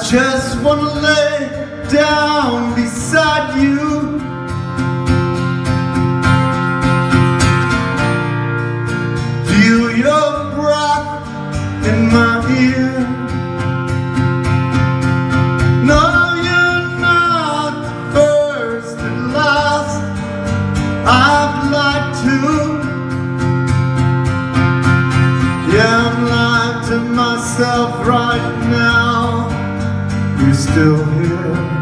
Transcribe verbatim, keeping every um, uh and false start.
just wanna lay down beside you. Feel your breath in my ear. No, you're not the first and last I've lied to. Yeah, I'm lying to myself right now. You're still here.